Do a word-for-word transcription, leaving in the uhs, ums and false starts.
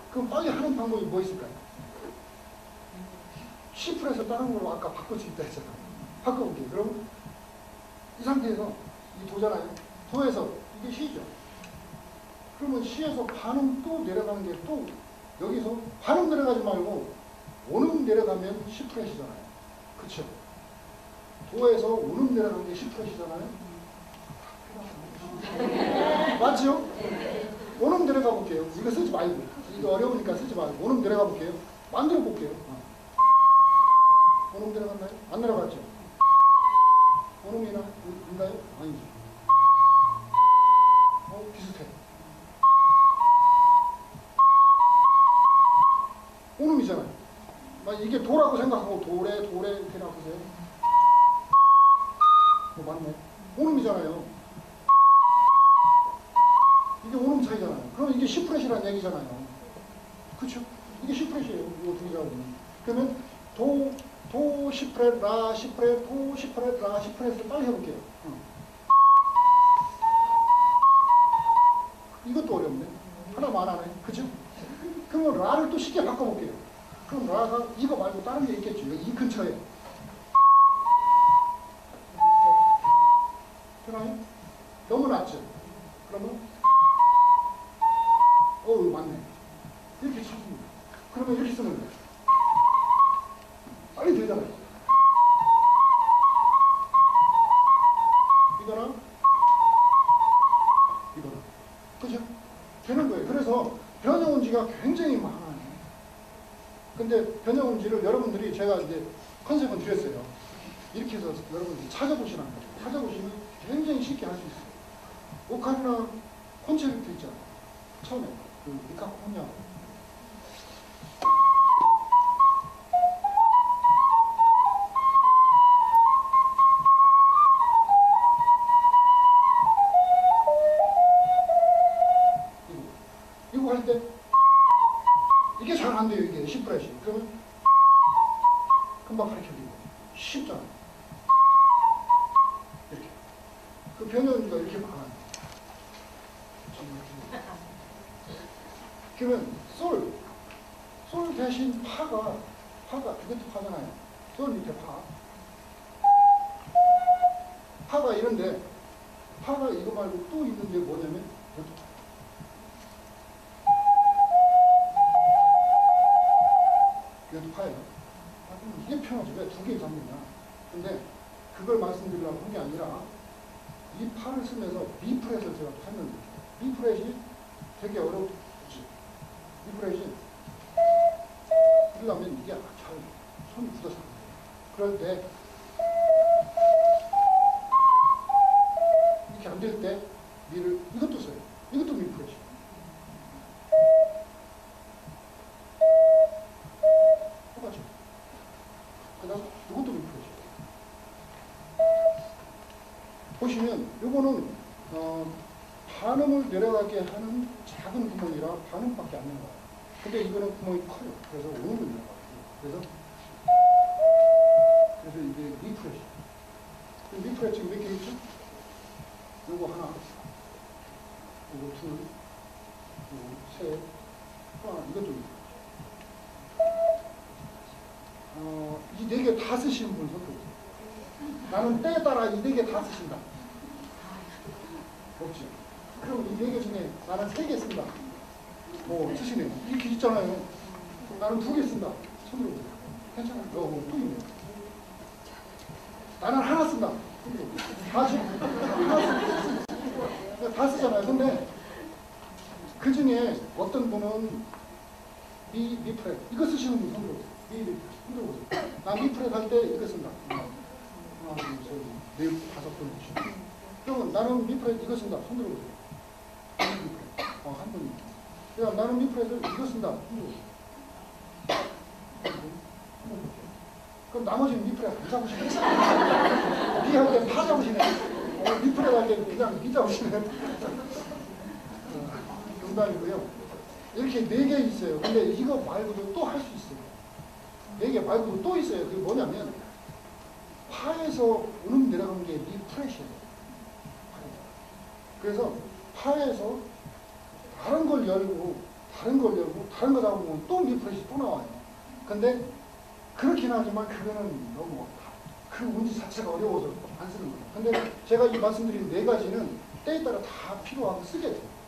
그럼 빨리 하는 방법이 뭐 있을까요? 시프트에서 다른 걸로 아까 바꿀 수 있다 했잖아요. 바꿔볼게요. 그럼 이 상태에서 이 도잖아요. 도에서 이게 시죠. 그러면 시에서 반음 또 내려가는 게 또 여기서 반음 내려가지 말고 오음 내려가면 시 프렛이잖아요. 그쵸? 도에서 오음 내려가는 게 시 프렛이잖아요. 맞죠? 오음 내려가 볼게요. 이거 쓰지 말고. 이거 어려우니까 쓰지 말고. 오음 내려가 볼게요. 만들어 볼게요. 오음 내려갔나요? 안 내려갔죠? 오음이나 인가요? 아니죠. 어, 비슷해. 오음이잖아요. 이게 도라고 생각하고 도래, 도래 이렇게 놔보세요. 어, 맞네. 오음이잖아요. 이게 오음 차이잖아요. 그럼 이게 시 프렛이라는 얘기잖아요. 그쵸? 이게 시 프렛이에요. 이거 두 개 잡으면. 그러면 도, 도 시 프렛, 라 시 프렛, 도 시 프렛, 라 시 프렛을 빨리 해볼게요. 어. 이것도 어렵네. 하나만 하네. 그죠? 그러면 라를 또 쉽게 바꿔볼게요. 그럼 라가 이거 말고 다른 게 있겠죠. 이 근처에. 되나요? 너무 낮죠? 그러면 어, 맞네. 이렇게 치습니다. 그러면 이렇게 쓰면 돼요. 빨리 되잖아요. 이거랑 이거랑. 그죠? 되는 거예요. 그래서 변형운지가 굉장히 많아요. 근데 변형운지를 여러분들이 제가 이제 컨셉은 드렸어요. 이렇게 해서 여러분들이 찾아보시는 거예요. 찾아보시면 굉장히 쉽게 할 수 있어요. 오카리나 콘체르토 있잖아요. 처음에 그 미카코냐 이거 이거 할 때 이게 잘 안 돼요. 이게 시 프렛이. 그러면 금방 가르쳐드리고 쉽잖아요. 이렇게 그 변형운지가 이렇게 많아요. 그러면 솔, 솔 대신 파가, 파가, 이것도 파잖아요. 솔 밑에 파. 파가 이런데, 파가 이거 말고 또 있는데 뭐냐면, 이것도 파. 이것도 파예요. 아, 그럼 이게 편하지. 왜 두 개 이상 있냐. 근데 그걸 말씀드리려고 한 게 아니라, 이 파를 쓰면서 미 프렛을 제가 설명드릴게요. 미 프렛이 되게 어렵지. 미 프렛이 그러려면 이게 잘 손이 굳어서 안 돼요. 그럴 때 이렇게 안 될 때 미를 이것도 써요. 이것도 미 프렛이에요. 똑같죠? 그다음 이것도 미 프렛이에요. 보시면 요거는 어, 반음을 내려가게 하는 작은 구멍이라 반음밖에 안 내려가요. 근데 이거는 구멍이 커요. 그래서 오음을 내려가요. 그래서 그래서 이게 리프레시. 리프레시 지금 몇 개 있죠? 요거 하나, 요거 둘, 요거 셋, 하나, 이것도 리프레시. 어, 이 네 개 다 쓰시는 분 손 들어보세요. 나는 때에 따라 이 네 개 다 쓰신다. 없죠. 그럼 이 네 개 중에 나는 세 개 쓴다. 뭐 쓰시네요. 이렇게 있잖아요. 나는 두 개 쓴다. 손으로 보세요. 괜찮아요. 어, 뭐 또 있네. 나는 하나 쓴다. 다 써. 다 쓰잖아요. 근데 그 중에 어떤 분은 미, 미 프렛. 이거 쓰시는 분 손으로 보세요. 미, 미 프렛. 손으로 보세요. 나 미 프렛 할 때 이거 쓴다. 하나, 둘, 셋, 넷, 다섯 분. 그러면 나는 미 프렛 이거 쓴다. 손들어 보세요. 어, 한 분이. 그럼 나는 미 프렛을 이거 쓴다. 손들어 보세요. 그럼 나머지는 미 프렛 안 잡으시네. 미 할 때 파 잡으시네. 어, 미 프렛 할 때 그냥 미 잡으시네. 어, 농담이고요. 이렇게 네 개 있어요. 근데 이거 말고도 또 할 수 있어요. 네 개 말고도 또 있어요. 그게 뭐냐면 파에서 음음 내려가는 게 미 프렛이에요. 그래서 파에서 다른 걸 열고 다른 걸 열고 다른 거 잡으면 또 미프렛이 또 나와요. 근데 그렇긴 하지만 그거는 너무 그 운지 자체가 어려워서 안 쓰는 거예요. 근데 제가 이 말씀드린 네 가지는 때에 따라 다 필요하고 쓰게 돼요.